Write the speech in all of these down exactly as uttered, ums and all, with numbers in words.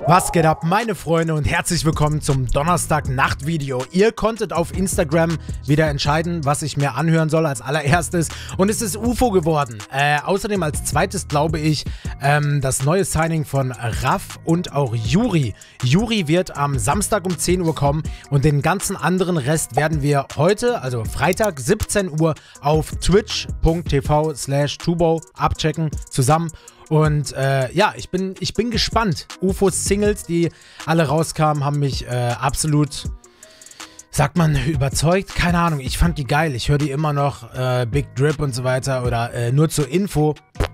Was geht ab, meine Freunde, und herzlich willkommen zum Donnerstag-Nacht-Video. Ihr konntet auf Instagram wieder entscheiden, was ich mir anhören soll als allererstes, und es ist U F O geworden. Äh, außerdem als zweites glaube ich ähm, das neue Signing von Raff und auch Juri. Juri wird am Samstag um zehn Uhr kommen und den ganzen anderen Rest werden wir heute, also Freitag siebzehn Uhr, auf twitch punkt tv slash tubo abchecken zusammen. Und äh, ja, ich bin, ich bin gespannt. U F Os Singles, die alle rauskamen, haben mich äh, absolut, sagt man, überzeugt. Keine Ahnung, ich fand die geil. Ich höre die immer noch, äh, Big Drip und so weiter. Oder äh, nur zur Info.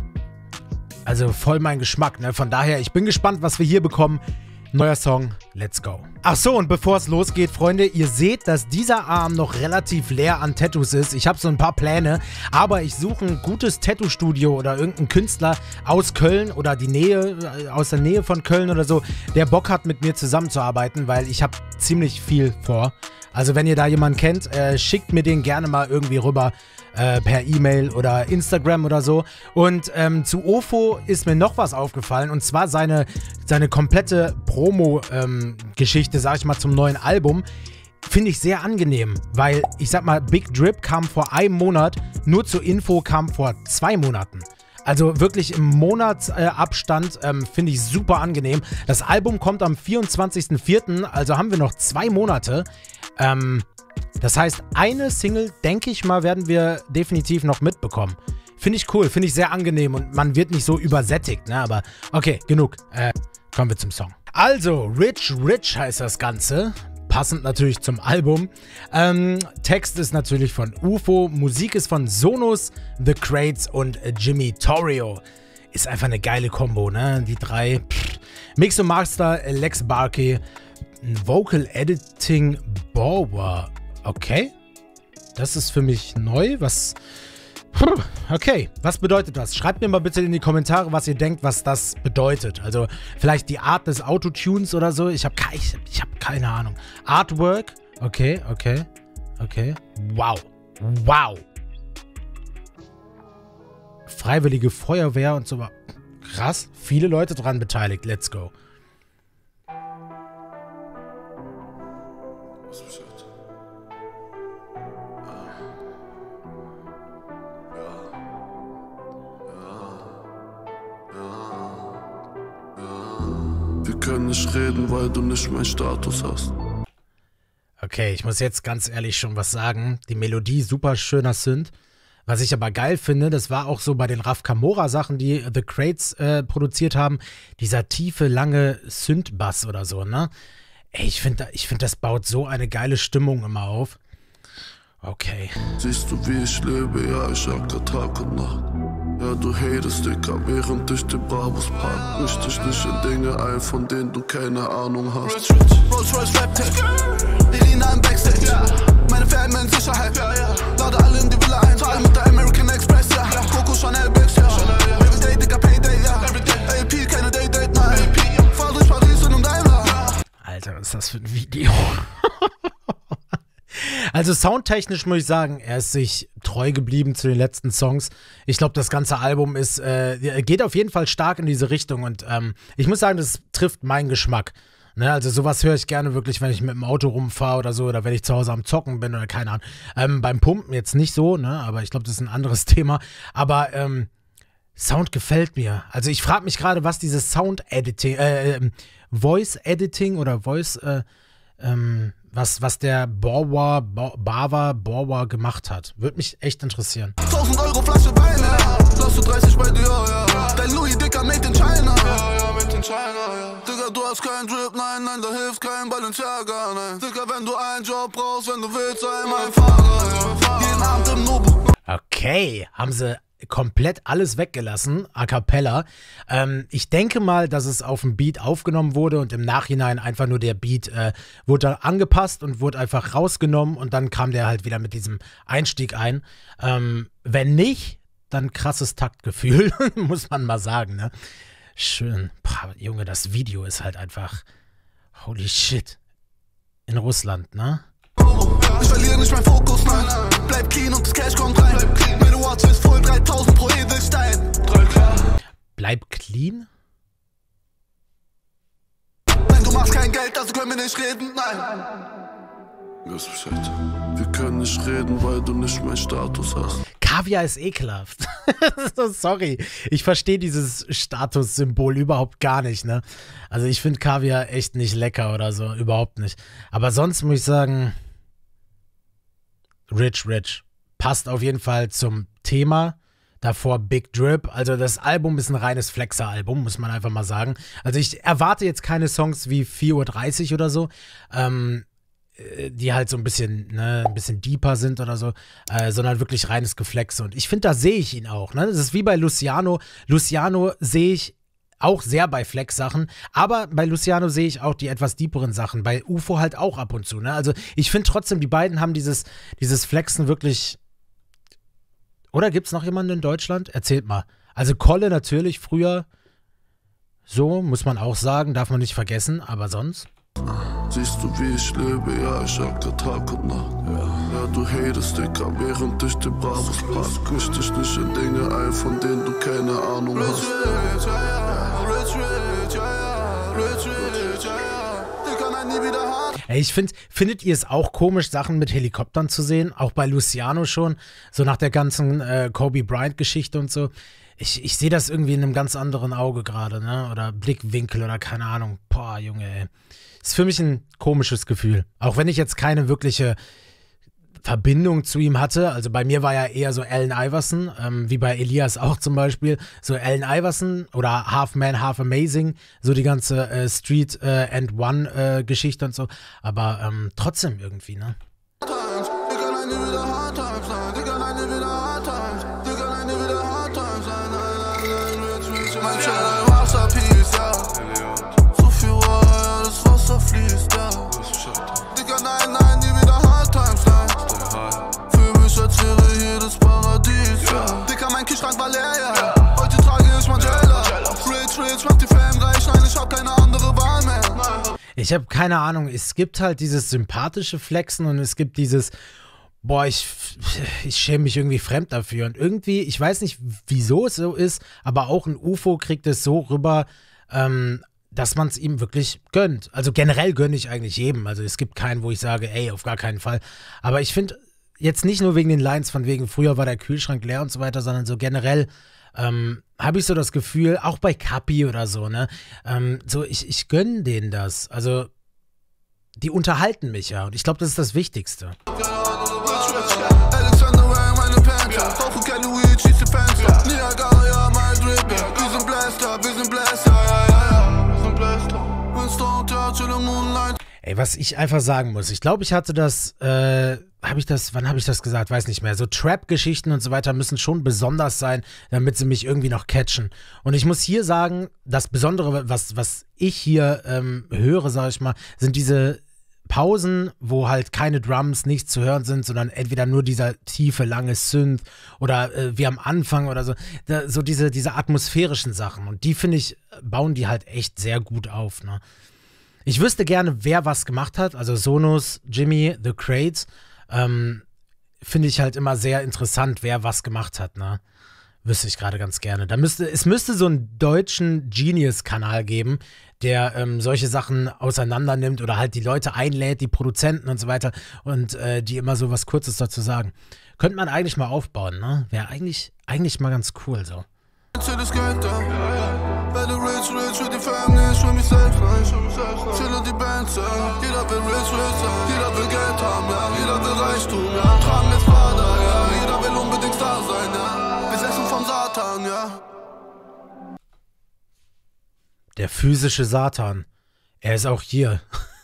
Also voll mein Geschmack, ne? Von daher, ich bin gespannt, was wir hier bekommen. Neuer Song, let's go. Ach so, und bevor es losgeht, Freunde, ihr seht, dass dieser Arm noch relativ leer an Tattoos ist. Ich habe so ein paar Pläne, aber ich suche ein gutes Tattoo-Studio oder irgendeinen Künstler aus Köln oder die Nähe, aus der Nähe von Köln oder so, der Bock hat, mit mir zusammenzuarbeiten, weil ich habe ziemlich viel vor. Also wenn ihr da jemanden kennt, äh, schickt mir den gerne mal irgendwie rüber. Äh, per E-Mail oder Instagram oder so. Und ähm, zu O F O ist mir noch was aufgefallen, und zwar seine, seine komplette Promo-Geschichte, ähm, sag ich mal, zum neuen Album. Finde ich sehr angenehm, weil, ich sag mal, Big Drip kam vor einem Monat, nur zur Info kam vor zwei Monaten. Also wirklich im Monatsabstand, äh, ähm, finde ich super angenehm. Das Album kommt am vierundzwanzigsten vierten, also haben wir noch zwei Monate. Ähm, das heißt, eine Single, denke ich mal, werden wir definitiv noch mitbekommen. Finde ich cool, finde ich sehr angenehm, und man wird nicht so übersättigt, ne? Aber okay, genug. Äh, kommen wir zum Song. Also, Rich Rich heißt das Ganze. Passend natürlich zum Album. Ähm, Text ist natürlich von U F O, Musik ist von Sonus, The Crates und Jimmy Torrio. Ist einfach eine geile Kombo, ne? Die drei. Pff. Mix und Master, Lex Barkey, Vocal Editing, Bower. Okay. Das ist für mich neu. Was. Okay, was bedeutet das? Schreibt mir mal bitte in die Kommentare, was ihr denkt, was das bedeutet. Also vielleicht die Art des Autotunes oder so. Ich habe ich, ich hab keine Ahnung. Artwork. Okay, okay, okay. Wow. Wow. Freiwillige Feuerwehr und so. Krass. Viele Leute dran beteiligt. Let's go. Wir können nicht reden, weil du nicht meinen Status hast. Okay, ich muss jetzt ganz ehrlich schon was sagen. Die Melodie, super schöner Synth. Was ich aber geil finde, das war auch so bei den Raf Camora Sachen, die The Crates äh, produziert haben. Dieser tiefe, lange Synth-Bass oder so, ne? Ey, ich finde, ich find, das baut so eine geile Stimmung immer auf. Okay. Siehst du, wie ich lebe? Ja, ich jagte Tag und Nacht. Ja, du hatest, Dicker, während ich die Bravos park. Misch dich nicht in Dinge ein, von denen du keine Ahnung hast. Rolls Royce Rap Tech, die Lina im Backstage, ja. Meine Fans in Sicherheit, ja, ja. Lade alle in die Villa ein, zahle mit der American Express, ja. Coco Chanel Bags, ja. Everyday, Dicker, Payday, ja. A P, keine Date, Date, nein. Fahr durch Paris in einem Daimler. Alter, was ist das für ein Video? Also soundtechnisch muss ich sagen, er ist sich treu geblieben zu den letzten Songs. Ich glaube, das ganze Album ist, äh, geht auf jeden Fall stark in diese Richtung, und ähm, ich muss sagen, das trifft meinen Geschmack. Ne, also sowas höre ich gerne wirklich, wenn ich mit dem Auto rumfahre oder so, oder wenn ich zu Hause am Zocken bin oder keine Ahnung. Ähm, beim Pumpen jetzt nicht so, ne, aber ich glaube, das ist ein anderes Thema. Aber ähm, Sound gefällt mir. Also ich frage mich gerade, was dieses Sound-Editing, äh, äh, Voice-Editing oder Voice, äh, ähm, Was, was der Borwa, Bava, Borwa gemacht hat. Würde mich echt interessieren. tausend Euro Flasche Wein, ja. Lass du dreißig bei dir, ja. Dein Louis, Dicker, made in China. Ja, ja, made in China, ja. Digga, du hast keinen Drip, nein, nein, da hilft kein Balenciaga, nein. Digga, wenn du einen Job brauchst, wenn du willst, sei mein Fahrer, ja. Jeden Abend im Nobu. Okay, haben sie komplett alles weggelassen, a cappella. Ähm, ich denke mal, dass es auf dem Beat aufgenommen wurde und im Nachhinein einfach nur der Beat äh, wurde dann angepasst und wurde einfach rausgenommen, und dann kam der halt wieder mit diesem Einstieg ein. Ähm, wenn nicht, dann krasses Taktgefühl, muss man mal sagen, ne? Schön. Boah, Junge, das Video ist halt einfach holy shit. In Russland, ne? Ich verliere nicht meinen Fokus, nein. Bleib clean und das Cash kommt rein. Meine Watch ist voll, dreitausend pro Edelstein. Bleib clean? also können wir nicht reden, nein. Weißt Bescheid. Wir können nicht reden, weil du nicht meinen Status hast. Kaviar ist ekelhaft. Sorry, ich verstehe dieses Statussymbol überhaupt gar nicht, ne? Also ich finde Kaviar echt nicht lecker oder so, überhaupt nicht. Aber sonst muss ich sagen, Rich Rich passt auf jeden Fall zum Thema. Davor Big Drip, also das Album ist ein reines Flexer-Album, muss man einfach mal sagen. Also ich erwarte jetzt keine Songs wie vier Uhr dreißig oder so, ähm, die halt so ein bisschen, ne, ein bisschen deeper sind oder so, äh, sondern wirklich reines Geflexe. Und ich finde, da sehe ich ihn auch, ne? Das ist wie bei Luciano. Luciano sehe ich auch sehr bei Flex-Sachen, aber bei Luciano sehe ich auch die etwas deeperen Sachen, bei U F O halt auch ab und zu, ne? Also ich finde trotzdem, die beiden haben dieses, dieses Flexen wirklich. Oder gibt es noch jemanden in Deutschland? Erzählt mal. Also Kolle natürlich früher, so muss man auch sagen, darf man nicht vergessen, aber sonst? Siehst du, wie ich lebe? Ja, ich jagte Tag und Nacht. Ja, ja du hatest, Dicker, während ich den Bravos pack. Misch dich nicht in Dinge ein, von denen du keine Ahnung hast. Rich, ja, ja, rich, rich, ja, ja, rich, rich, ja, ja. Die kann einen nie wieder haben. Ey, ich finde, findet ihr es auch komisch, Sachen mit Helikoptern zu sehen? Auch bei Luciano schon, so nach der ganzen äh, Kobe Bryant-Geschichte und so. Ich, ich sehe das irgendwie in einem ganz anderen Auge gerade, ne? Oder Blickwinkel oder keine Ahnung. Boah, Junge, ey. Ist für mich ein komisches Gefühl. Auch wenn ich jetzt keine wirkliche Verbindung zu ihm hatte. Also bei mir war ja eher so Allen Iverson, ähm, wie bei Elias auch zum Beispiel. So Allen Iverson oder Half Man, Half Amazing. So die ganze äh, Street äh, and One äh, Geschichte und so. Aber ähm, trotzdem irgendwie, ne? Fließt, ja. Digga, nein, nein, nie wieder Hard Times, nein. Für mich als wäre hier das Paradies, ja. Digga, mein Kühlschrank war leer, ja. Heute trage ich Mandela. Rich, rich, macht die Fame reich, nein, ich hab keine andere Wahl mehr. Ich hab keine Ahnung, es gibt halt dieses sympathische Flexen und es gibt dieses, boah, ich, ich schäme mich irgendwie fremd dafür. Und irgendwie, ich weiß nicht, wieso es so ist, aber auch ein U F O kriegt es so rüber, ähm, dass man es ihm wirklich gönnt. Also generell gönne ich eigentlich jedem. Also es gibt keinen, wo ich sage, ey, auf gar keinen Fall. Aber ich finde, jetzt nicht nur wegen den Lines von wegen, früher war der Kühlschrank leer und so weiter, sondern so generell ähm, habe ich so das Gefühl, auch bei Kapi oder so, ne, ähm, so ich, ich gönne denen das. Also die unterhalten mich ja und ich glaube, das ist das Wichtigste. Ey, was ich einfach sagen muss, ich glaube, ich hatte das, äh, habe ich das, wann habe ich das gesagt, weiß nicht mehr, so Trap-Geschichten und so weiter müssen schon besonders sein, damit sie mich irgendwie noch catchen. Und ich muss hier sagen, das Besondere, was, was ich hier ähm, höre, sage ich mal, sind diese Pausen, wo halt keine Drums, nichts zu hören sind, sondern entweder nur dieser tiefe, lange Synth oder äh, wie am Anfang oder so, da, so diese, diese atmosphärischen Sachen. Und die, finde ich, bauen die halt echt sehr gut auf, ne? Ich wüsste gerne, wer was gemacht hat, also Sonos, Jimmy, The Crates, ähm, finde ich halt immer sehr interessant, wer was gemacht hat, ne? Wüsste ich gerade ganz gerne. Da müsste, es müsste so einen deutschen Genius-Kanal geben, der ähm, solche Sachen auseinander nimmt oder halt die Leute einlädt, die Produzenten und so weiter und äh, die immer so was Kurzes dazu sagen. Könnte man eigentlich mal aufbauen, ne? Wäre eigentlich, eigentlich mal ganz cool so. Das Geld da, weil du rich, rich für die Family, ich für mich selbst, nein, ich für mich selbst, nein. Chill und die Bands, ja. Jeder will rich, rich sein, jeder will Geld haben, ja. Jeder will Reichtum, ja. Tragen ist Vater, ja. Jeder will unbedingt da sein, ja. Besessen vom Satan, ja. Der physische Satan. Er ist auch hier.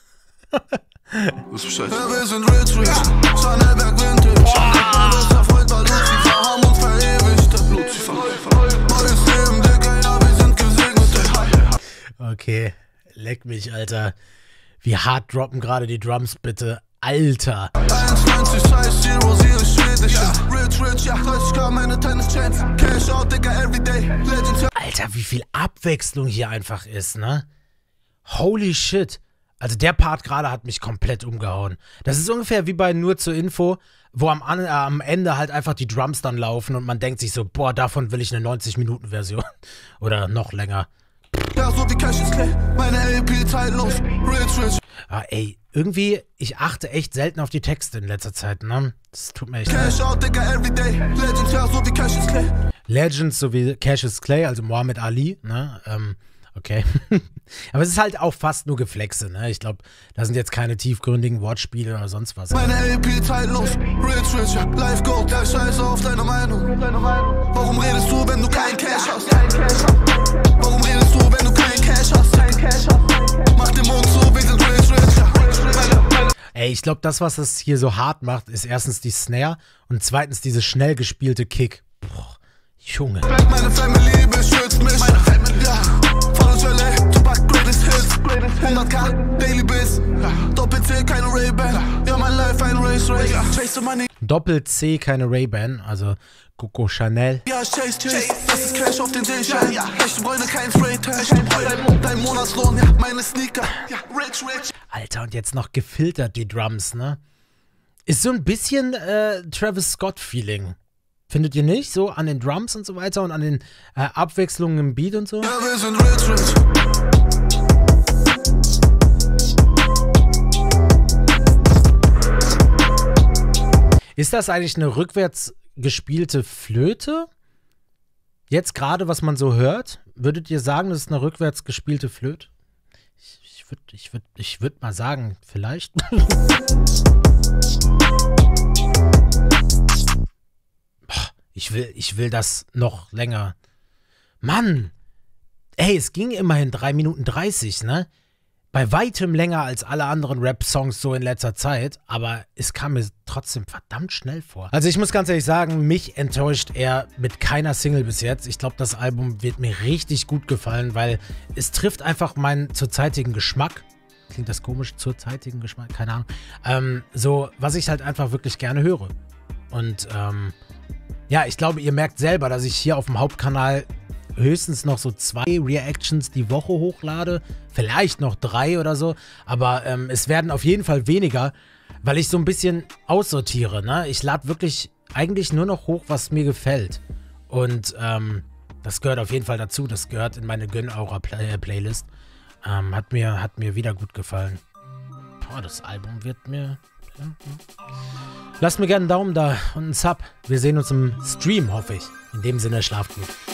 Was Bescheid? Ja, wir sind rich, rich. Schnellberg Vintage. Mein bester Freund war Lucifer, haben uns verewigt. Lucifer. Neues Leben, Digga, ja, wir sind gesegnet. Okay, leck mich, Alter. Wie hart droppen gerade die Drums, bitte. Alter. einundneunzig, scheiß Zero, sie ist schwedisch. Ja. Rich, rich, ja, dreißig K, meine Tennis-Chance. Cash out, Digga, everyday. Legends, ja. Alter, wie viel Abwechslung hier einfach ist, ne? Holy shit. Also der Part gerade hat mich komplett umgehauen. Das ist ungefähr wie bei Nur zur Info, wo am, äh, am Ende halt einfach die Drums dann laufen und man denkt sich so, boah, davon will ich eine neunzig Minuten Version. Oder noch länger. Ja, schwer, so wie Cassius Clay. Meine A P zeitlos, rich, rich. Ah, ey, irgendwie, ich achte echt selten auf die Texte in letzter Zeit, ne? Das tut mir echt leid. Cash out, Digga, everyday. Legends, ja, so wie Cassius Clay. Legends, so wie Cassius Clay, also Muhammad Ali, ne? Ähm, okay. Aber es ist halt auch fast nur Geflexe, ne? Ich glaube, da sind jetzt keine tiefgründigen Wortspiele oder sonst was. Meine A P zeitlos, rich, rich, ja. Life Gold, der Scheiße auf deine Meinung. Warum redest du, wenn du kein Cash hast? Warum redest du, wenn du kein Cash hast? Mach den Mund zu, wir sind rich, rich, ja. Ey, ich glaube, das, was das hier so hart macht, ist erstens die Snare und zweitens diese schnell gespielte Kick. Boah, Junge. Meine Family beschützt mich. Meine Family, ja. Voll aus L A, Tupac, greatest hits. hunderttausend Daily Biz. Doppel-C, keine Ray-Ban. Ja, mein Life ein Race, Race. Chase money. Doppel-C, keine Ray-Ban, also Coco Chanel. Ja, Chase, Chase. Das ist Cash auf den Seeschein. Ja, echte Freunde, kein Spraytag. Dein Monatslohn, ja, meine Sneaker. Ja, rich, rich. Alter, und jetzt noch gefiltert die Drums, ne? Ist so ein bisschen äh, Travis Scott-Feeling. Findet ihr nicht? So an den Drums und so weiter und an den äh, Abwechslungen im Beat und so? Ja, wir sind rich, rich. Ist das eigentlich eine rückwärts gespielte Flöte? Jetzt gerade, was man so hört, würdet ihr sagen, das ist eine rückwärts gespielte Flöte? Ich, ich würde ich würd, ich würd mal sagen, vielleicht. Ich will, ich will das noch länger. Mann! Ey, es ging immerhin drei Minuten dreißig, ne? Bei weitem länger als alle anderen Rap-Songs so in letzter Zeit, aber es kam mir trotzdem verdammt schnell vor. Also ich muss ganz ehrlich sagen, mich enttäuscht er mit keiner Single bis jetzt. Ich glaube, das Album wird mir richtig gut gefallen, weil es trifft einfach meinen zurzeitigen Geschmack. Klingt das komisch? Zurzeitigen Geschmack? Keine Ahnung. Ähm, so, was ich halt einfach wirklich gerne höre. Und, ähm, ja, ich glaube, ihr merkt selber, dass ich hier auf dem Hauptkanal höchstens noch so zwei Reactions die Woche hochlade. Vielleicht noch drei oder so. Aber ähm, es werden auf jeden Fall weniger, weil ich so ein bisschen aussortiere, ne? Ich lade wirklich eigentlich nur noch hoch, was mir gefällt. Und ähm, das gehört auf jeden Fall dazu. Das gehört in meine Gönn-Aura-Playlist. Ähm, hat mir, hat mir wieder gut gefallen. Boah, das Album wird mir... Ja, ja. Lasst mir gerne einen Daumen da und einen Sub. Wir sehen uns im Stream, hoffe ich. In dem Sinne, schlaft gut.